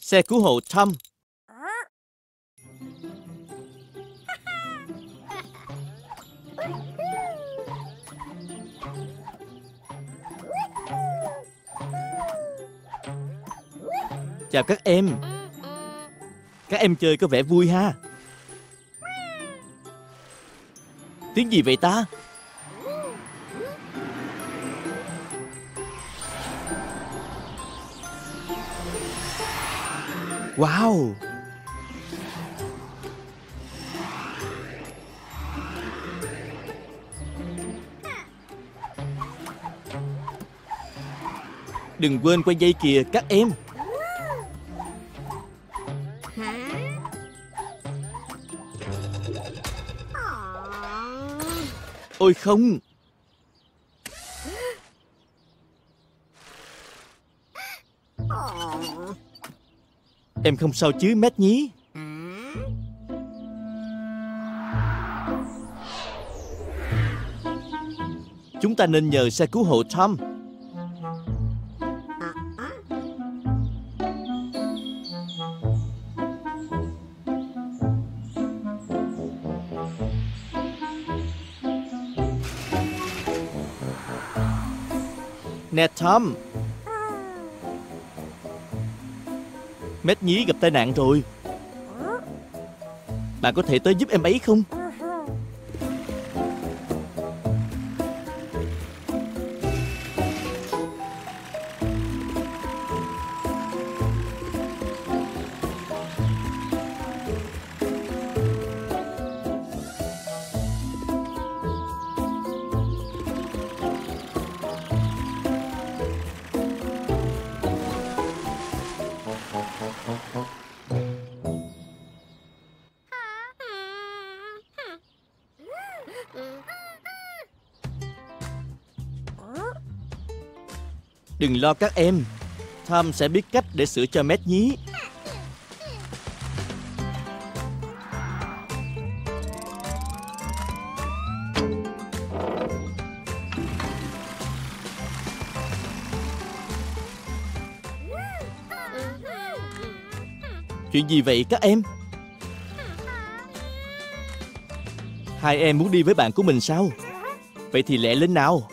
Xe cứu hộ Tom. Chào các em. Các em chơi có vẻ vui ha. Tiếng gì vậy ta? Wow! Đừng quên quay dây kìa các em. Ôi không! Em không sao chứ Matt nhí? Chúng ta nên nhờ xe cứu hộ Tom. Nè Tom, Matt nhí gặp tai nạn rồi. Bạn có thể tới giúp em ấy không? Đừng lo các em, Tom sẽ biết cách để sửa cho Matt nhí. Chuyện gì vậy các em? Hai em muốn đi với bạn của mình sao? Vậy thì lẹ lên nào.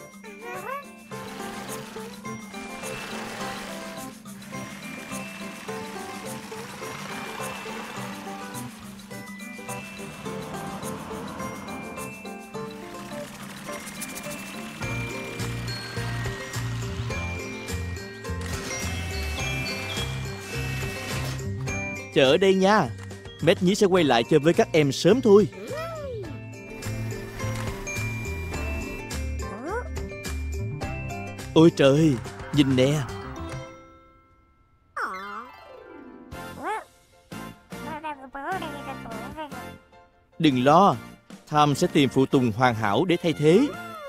Chờ ở đây nha. Matt nhí sẽ quay lại chơi với các em sớm thôi. Ôi trời, nhìn nè. Đừng lo, Tom sẽ tìm phụ tùng hoàn hảo để thay thế.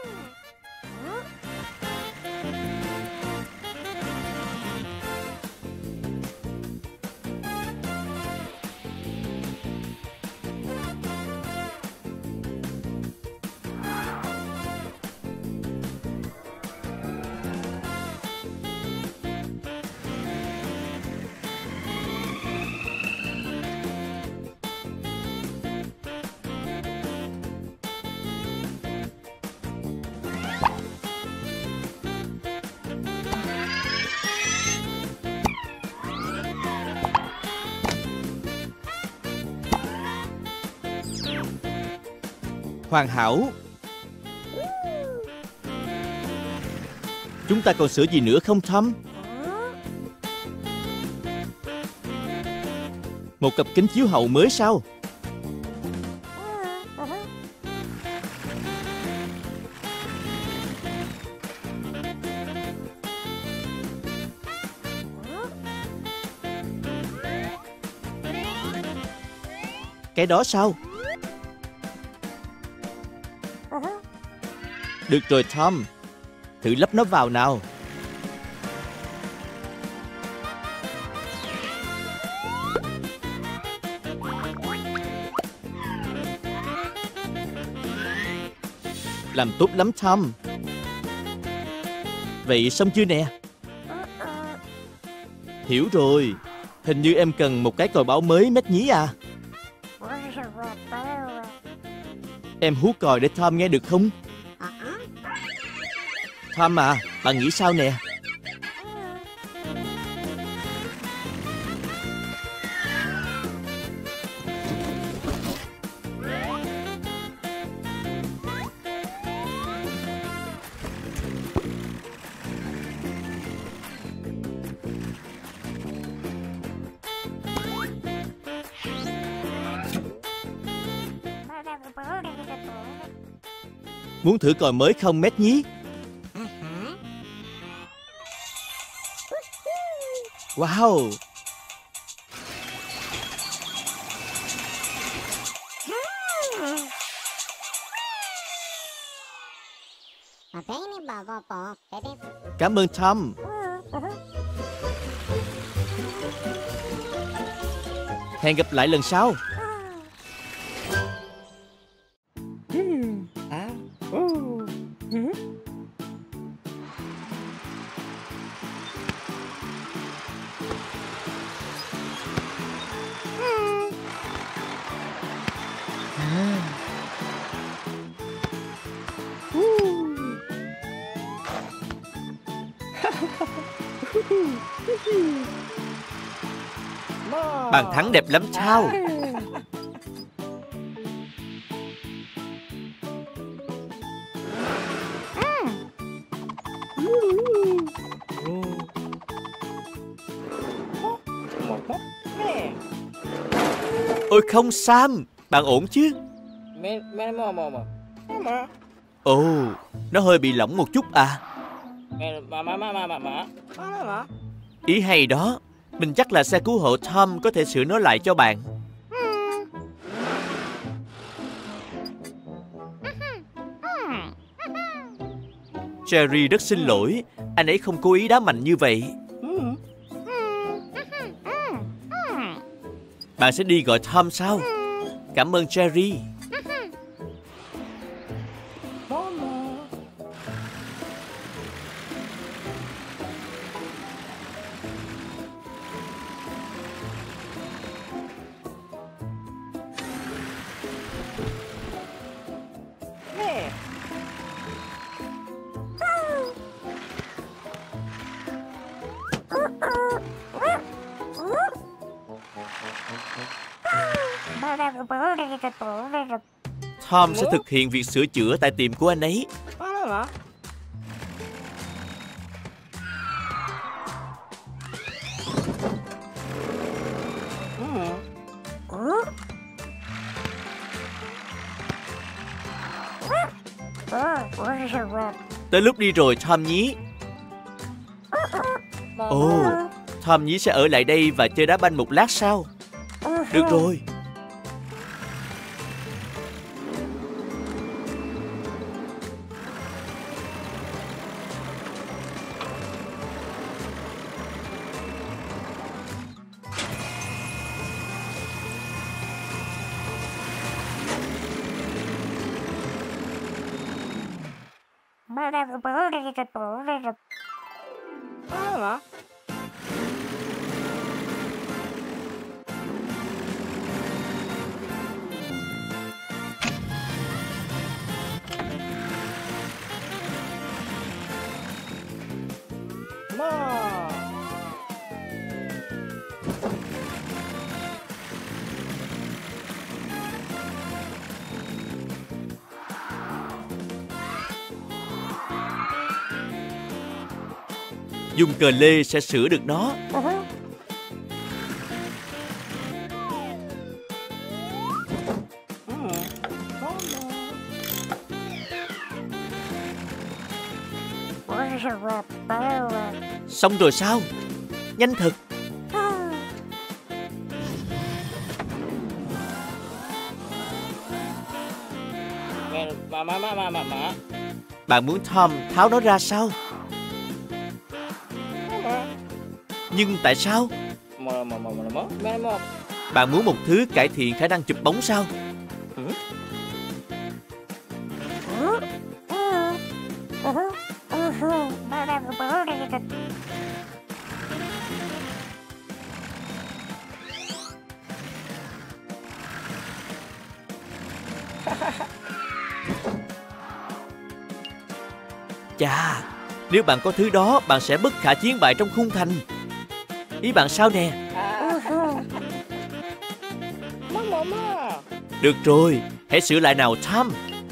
Hoàn hảo. Chúng ta còn sửa gì nữa không Tom? Một cặp kính chiếu hậu mới sao? Cái đó sao? Được rồi Tom, thử lắp nó vào nào. Làm tốt lắm Tom. Vậy xong chưa nè? Hiểu rồi. Hình như em cần một cái còi báo mới mét nhí à. Em hú còi để Tom nghe được không? Tom à, bạn nghĩ sao nè? Muốn thử còi mới không mét nhí? Wow! Cảm ơn Tom. Hẹn gặp lại lần sau. Bàn thắng đẹp lắm sao? Ôi không Sam, bạn ổn chứ? Ồ, nó hơi bị lỏng một chút à? Ý hay đó. Mình chắc là xe cứu hộ Tom có thể sửa nó lại cho bạn. Jerry rất xin lỗi. Anh ấy không cố ý đá mạnh như vậy. Bạn sẽ đi gọi Tom sao? Cảm ơn Jerry. Tom sẽ thực hiện việc sửa chữa tại tiệm của anh ấy. Tới lúc đi rồi Tom nhí. Ồ, Tom nhí sẽ ở lại đây và chơi đá banh một lát sao? Được rồi. Dùng cờ lê sẽ sửa được nó. Xong rồi sao? Nhanh thật. Bạn muốn Tom tháo nó ra sao? Nhưng tại sao? Bạn muốn một thứ cải thiện khả năng chụp bóng sao? Chà, nếu bạn có thứ đó, bạn sẽ bất khả chiến bại trong khung thành. Ý bạn sao nè? Được rồi, hãy sửa lại nào Tom.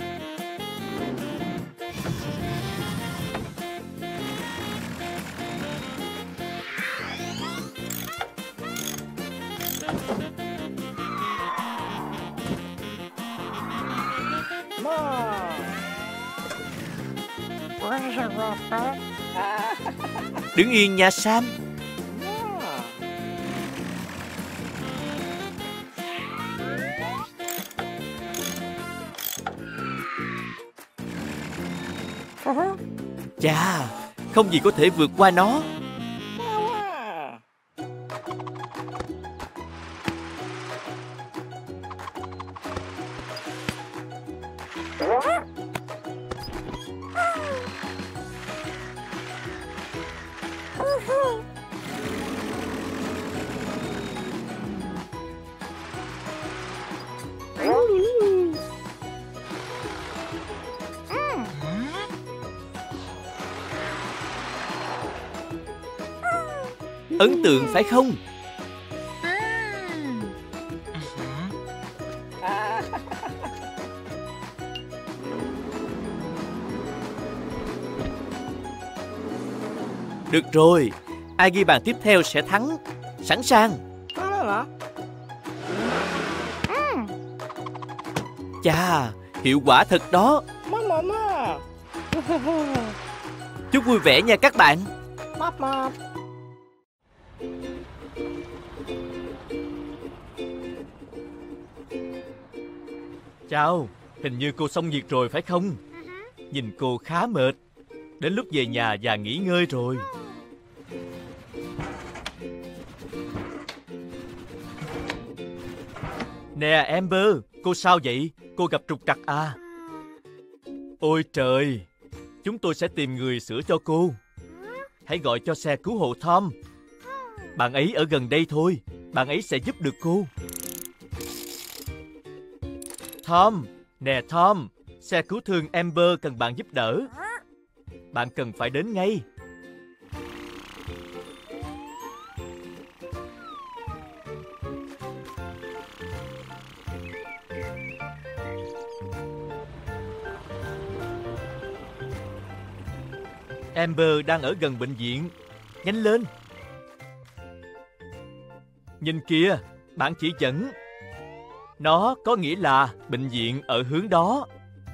Đứng yên nha Sam. Chà, không gì có thể vượt qua nó. Ấn tượng phải không? Được rồi, ai ghi bàn tiếp theo sẽ thắng. Sẵn sàng. Chà, hiệu quả thật đó. Chúc vui vẻ nha các bạn. Chào, hình như cô xong việc rồi phải không? Nhìn cô khá mệt. Đến lúc về nhà và nghỉ ngơi rồi. Nè Amber, cô sao vậy? Cô gặp trục trặc à? Ôi trời, chúng tôi sẽ tìm người sửa cho cô. Hãy gọi cho xe cứu hộ Tom. Bạn ấy ở gần đây thôi. Bạn ấy sẽ giúp được cô. Tom, nè Tom, xe cứu thương Amber cần bạn giúp đỡ. Bạn cần phải đến ngay. Amber đang ở gần bệnh viện. Nhanh lên. Nhìn kìa, bạn chỉ dẫn. Nó có nghĩa là bệnh viện ở hướng đó.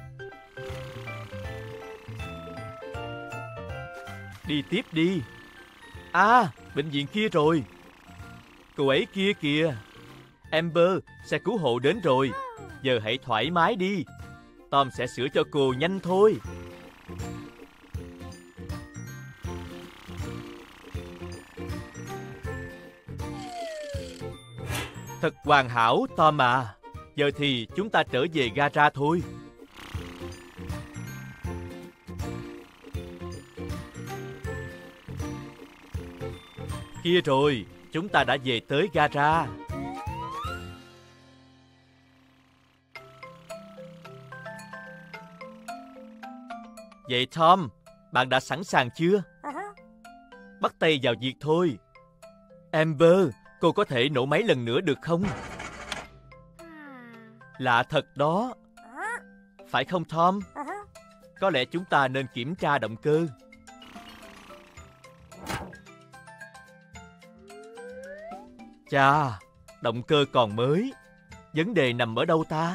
Đi tiếp đi. À, bệnh viện kia rồi. Cô ấy kia kìa. Amber, xe cứu hộ đến rồi. Giờ hãy thoải mái đi. Tom sẽ sửa cho cô nhanh thôi. Thật hoàn hảo, Tom à. Giờ thì chúng ta trở về gara thôi. Kia rồi, chúng ta đã về tới gara. Vậy Tom, bạn đã sẵn sàng chưa? Bắt tay vào việc thôi. Amber, cô có thể nổ máy lần nữa được không? Lạ thật đó. Phải không Tom? Có lẽ chúng ta nên kiểm tra động cơ. Chà, động cơ còn mới. Vấn đề nằm ở đâu ta?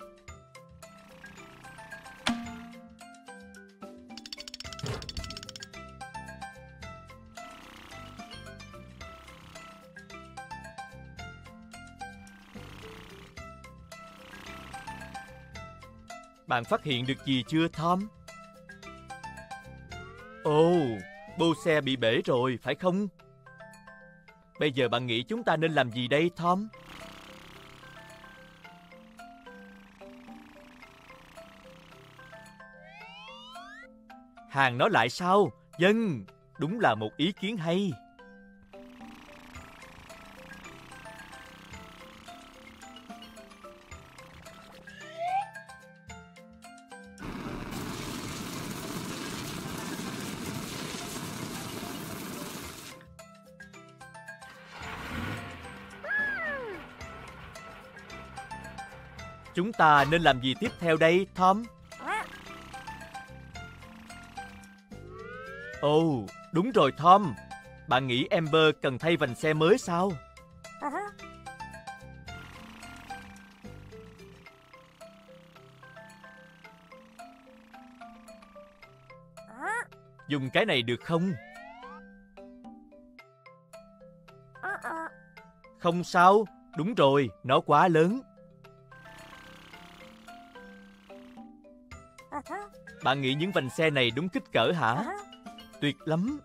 Bạn phát hiện được gì chưa Tom? Ồ, bô xe bị bể rồi, phải không? Bây giờ bạn nghĩ chúng ta nên làm gì đây Tom? Hàn nó lại sao? Vâng, đúng là một ý kiến hay. Chúng ta nên làm gì tiếp theo đây, Tom? Ồ, đúng rồi Tom. Bạn nghĩ Amber cần thay vành xe mới sao? Dùng cái này được không? Không sao. Đúng rồi, nó quá lớn. Bạn nghĩ những vành xe này đúng kích cỡ hả? Tuyệt lắm.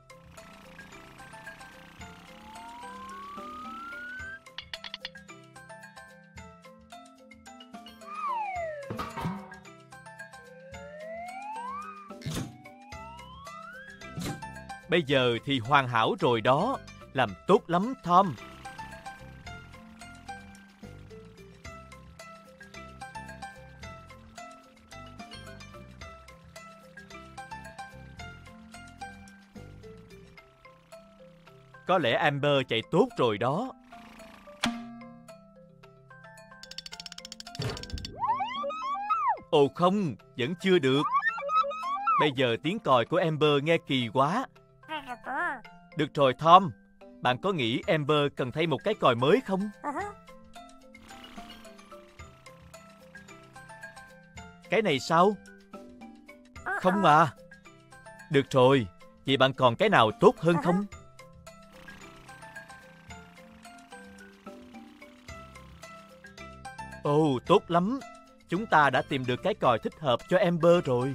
Bây giờ thì hoàn hảo rồi đó. Làm tốt lắm, Tom. Có lẽ Amber chạy tốt rồi đó. Ồ không, vẫn chưa được. Bây giờ tiếng còi của Amber nghe kỳ quá. Được rồi Tom, bạn có nghĩ Amber cần thay một cái còi mới không? Cái này sao? Không à. Được rồi, vậy bạn còn cái nào tốt hơn không? Ồ, tốt lắm. Chúng ta đã tìm được cái còi thích hợp cho Amber rồi.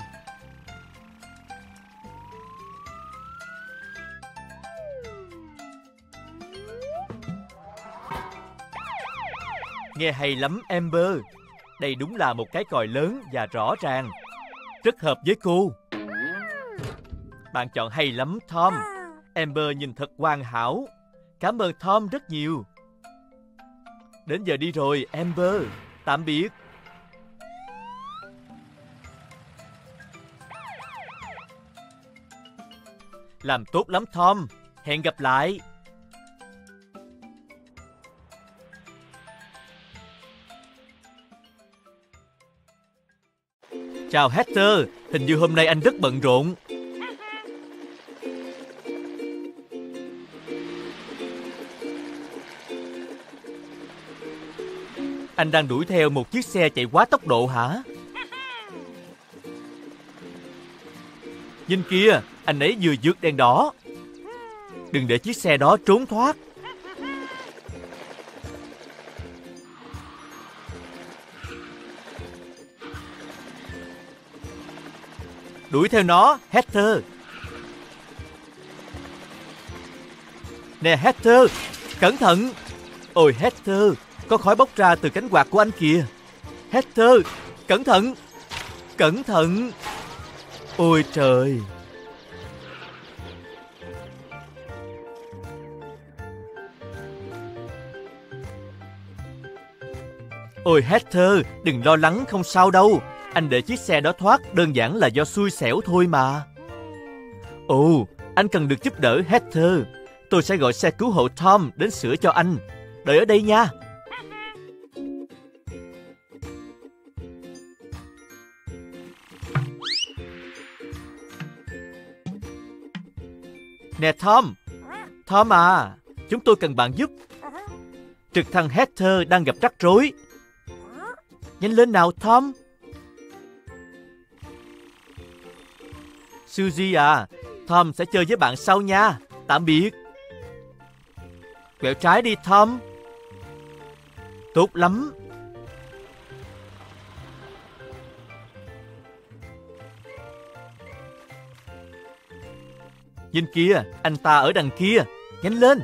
Nghe hay lắm Amber. Đây đúng là một cái còi lớn và rõ ràng. Rất hợp với cô. Bạn chọn hay lắm Tom. Amber nhìn thật hoàn hảo. Cảm ơn Tom rất nhiều. Đến giờ đi rồi Amber. Tạm biệt. Làm tốt lắm Tom. Hẹn gặp lại. Chào Hector. Hình như hôm nay anh rất bận rộn. Anh đang đuổi theo một chiếc xe chạy quá tốc độ hả? Nhìn kìa, anh ấy vừa vượt đèn đỏ. Đừng để chiếc xe đó trốn thoát. Đuổi theo nó, Hector. Nè Hector, cẩn thận. Ôi Hector, có khói bốc ra từ cánh quạt của anh kìa. Hector, cẩn thận. Cẩn thận. Ôi trời. Ôi Hector, đừng lo lắng, không sao đâu. Anh để chiếc xe đó thoát đơn giản là do xui xẻo thôi mà. Ồ, anh cần được giúp đỡ Hector. Tôi sẽ gọi xe cứu hộ Tom đến sửa cho anh. Đợi ở đây nha. Nè Tom. Tom à, chúng tôi cần bạn giúp. Trực thăng Hector đang gặp rắc rối. Nhanh lên nào Tom. Suzy à, Tom sẽ chơi với bạn sau nha. Tạm biệt. Quẹo trái đi Tom. Tốt lắm. Nhìn kia, anh ta ở đằng kia. Nhanh lên.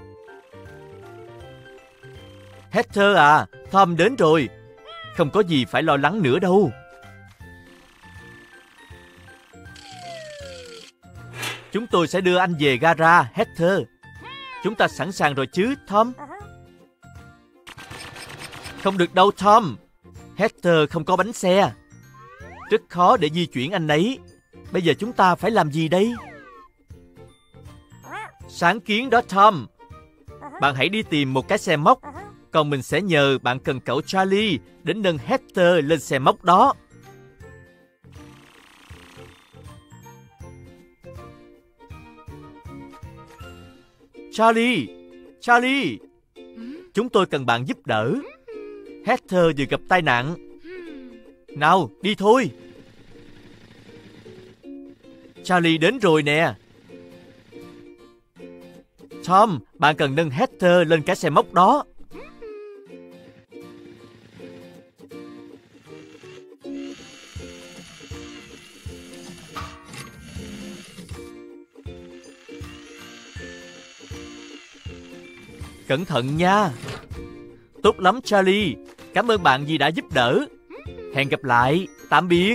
Hector à, Tom đến rồi. Không có gì phải lo lắng nữa đâu. Chúng tôi sẽ đưa anh về gara, Hector. Chúng ta sẵn sàng rồi chứ, Tom? Không được đâu, Tom. Hector không có bánh xe. Rất khó để di chuyển anh ấy. Bây giờ chúng ta phải làm gì đây? Sáng kiến đó, Tom. Bạn hãy đi tìm một cái xe móc. Còn mình sẽ nhờ bạn cần cẩu Charlie đến nâng Hector lên xe móc đó. Charlie! Charlie! Chúng tôi cần bạn giúp đỡ. Hector vừa gặp tai nạn. Nào, đi thôi. Charlie đến rồi nè. Tom, bạn cần nâng Hector lên cái xe móc đó. Cẩn thận nha. Tốt lắm Charlie. Cảm ơn bạn vì đã giúp đỡ. Hẹn gặp lại. Tạm biệt.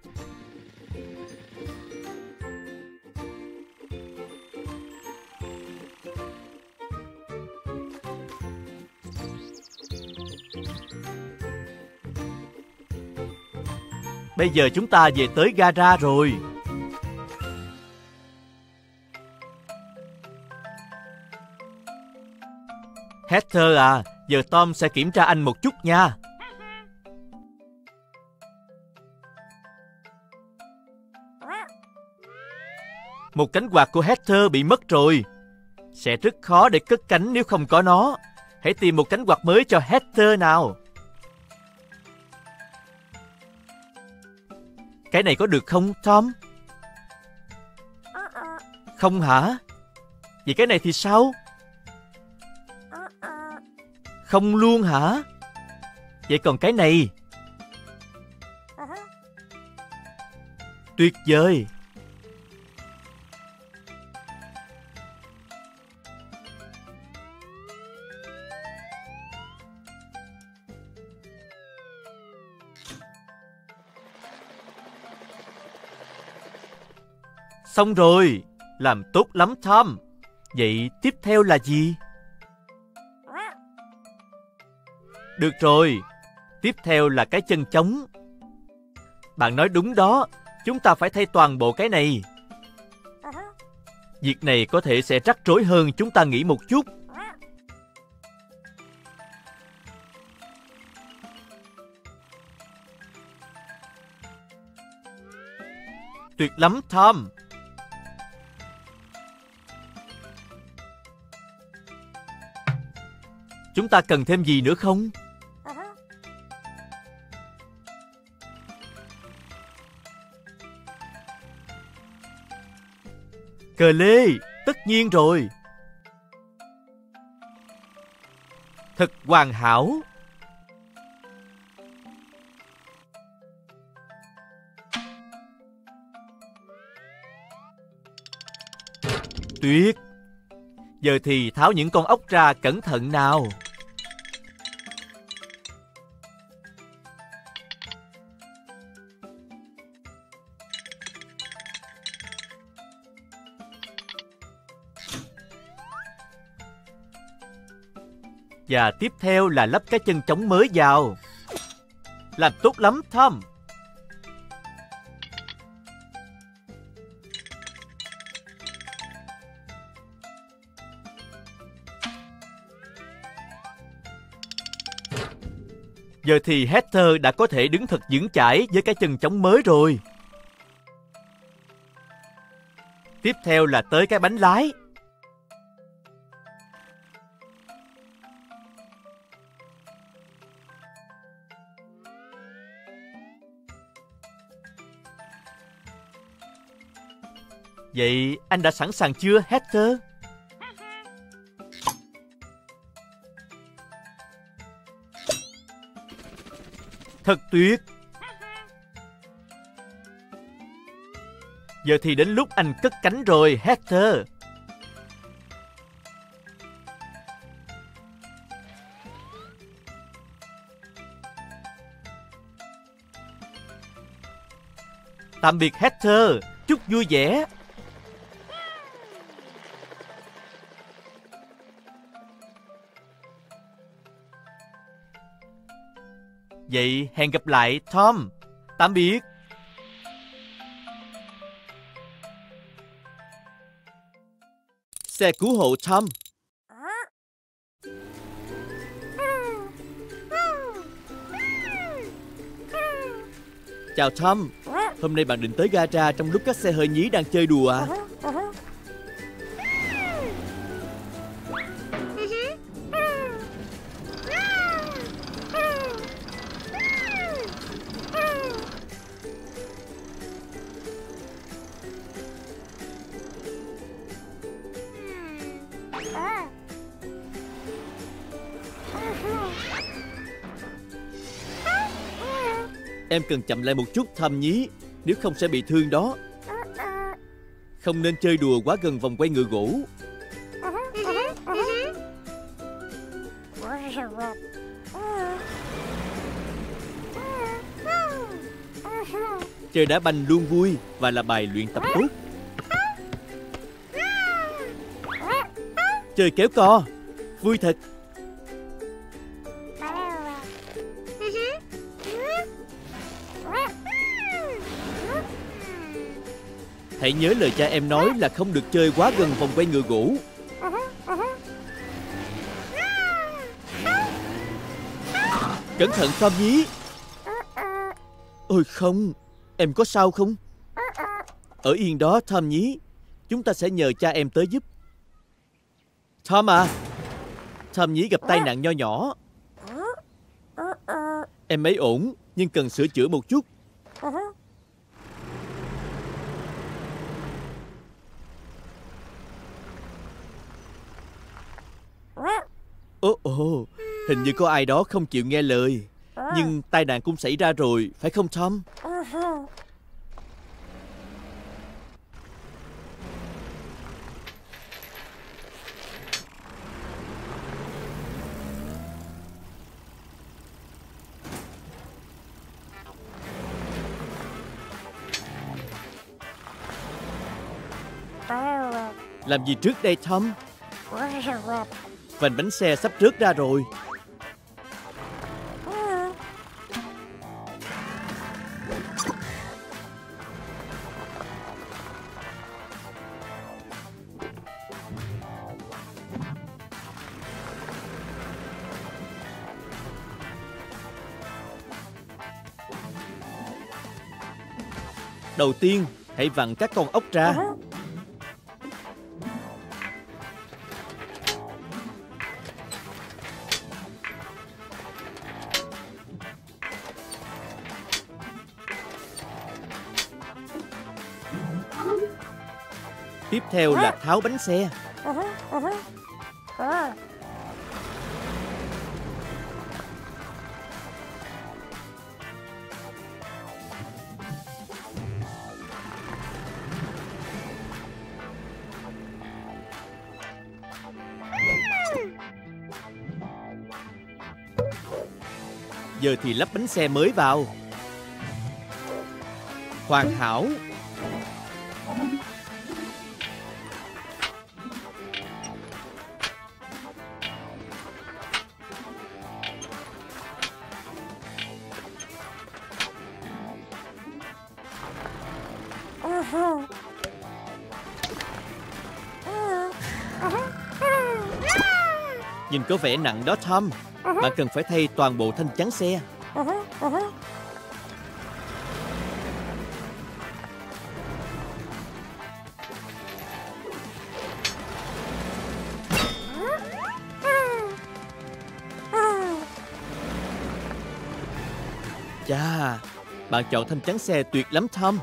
Bây giờ chúng ta về tới gara rồi. Hector à, giờ Tom sẽ kiểm tra anh một chút nha. Một cánh quạt của Hector bị mất rồi. Sẽ rất khó để cất cánh nếu không có nó. Hãy tìm một cánh quạt mới cho Hector nào. Cái này có được không, Tom? Không hả? Vậy cái này thì sao? Không luôn hả? Vậy còn cái này? Tuyệt vời! Xong rồi! Làm tốt lắm Tom! Vậy tiếp theo là gì? Được rồi! Tiếp theo là cái chân trống. Bạn nói đúng đó! Chúng ta phải thay toàn bộ cái này. Việc này có thể sẽ rắc rối hơn chúng ta nghĩ một chút. Tuyệt lắm Tom! Chúng ta cần thêm gì nữa không? Cờ lê, tất nhiên rồi. Thật hoàn hảo. Tuyệt. Giờ thì tháo những con ốc ra cẩn thận nào. Và tiếp theo là lắp cái chân trống mới vào. Làm tốt lắm Tom! Giờ thì Hector đã có thể đứng thật vững chãi với cái chân trống mới rồi. Tiếp theo là tới cái bánh lái. Vậy anh đã sẵn sàng chưa, Hector? Thật tuyệt! Giờ thì đến lúc anh cất cánh rồi, Hector. Tạm biệt Hector, chúc vui vẻ. Vậy hẹn gặp lại Tom. Tạm biệt. Xe cứu hộ Tom. Chào Tom. Hôm nay bạn định tới gara trong lúc các xe hơi nhí đang chơi đùa à? Em cần chậm lại một chút Tom nhí, nếu không sẽ bị thương đó. Không nên chơi đùa quá gần vòng quay ngựa gỗ. Chơi đá banh luôn vui và là bài luyện tập tốt. Chơi kéo co, vui thật. Hãy nhớ lời cha em nói là không được chơi quá gần vòng quay ngựa gỗ. Cẩn thận Tom nhí. Ôi không, em có sao không? Ở yên đó Tom nhí, chúng ta sẽ nhờ cha em tới giúp. Tom à, Tom nhí gặp tai nạn nho nhỏ. Em ấy ổn, nhưng cần sửa chữa một chút. Ồ, hình như có ai đó không chịu nghe lời. Nhưng tai nạn cũng xảy ra rồi, phải không Tom? Làm gì trước đây Tom? Vành bánh xe sắp rớt ra rồi. Đầu tiên, hãy vặn các con ốc ra. Tiếp theo là tháo bánh xe. Giờ thì lắp bánh xe mới vào. Hoàn hảo. Nhìn có vẻ nặng đó Tom. Bạn cần phải thay toàn bộ thanh chắn xe. Chà, bạn chọn thanh chắn xe tuyệt lắm Tom.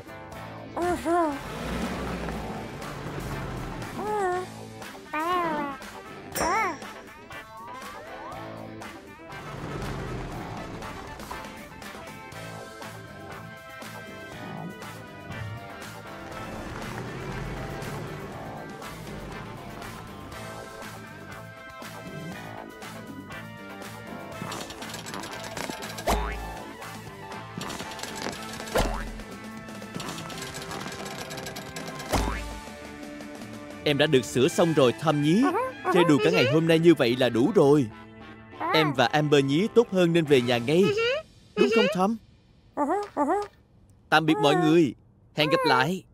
Em đã được sửa xong rồi Tom nhí. Chơi đùa cả ngày hôm nay như vậy là đủ rồi. Em và Amber nhí tốt hơn nên về nhà ngay. Đúng không Tom? Tạm biệt mọi người. Hẹn gặp lại.